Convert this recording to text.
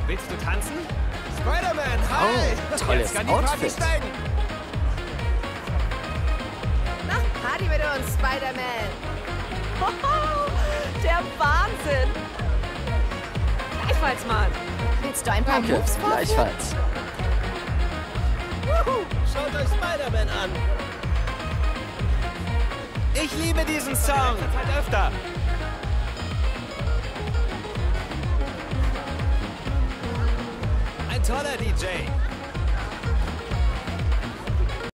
Willst du tanzen? Spider-Man, hi! Oh, tolles Jetzt kann die Party Outfit. steigen. Mach Party mit uns, Spider-Man. Hoho, der Wahnsinn. Gleichfalls, Mann. Willst du ein paar Danke, Moves vorführen? gleichfalls. Schaut euch Spider-Man an. Ich liebe diesen Song. Halt öfter. Ein toller DJ.